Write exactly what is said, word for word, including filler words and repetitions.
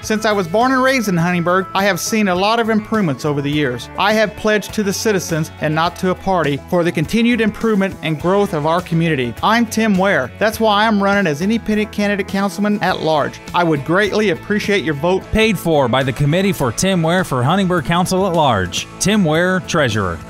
Since I was born and raised in Huntingburg, I have seen a lot of improvements over the years. I have pledged to the citizens and not to a party for the continued improvement and growth of our community. I'm Tim Wehr. That's why I'm running as independent candidate councilman at large. I would greatly appreciate your vote. Paid for by the Committee for Tim Wehr for Huntingburg Council at Large. Tim Wehr, Treasurer.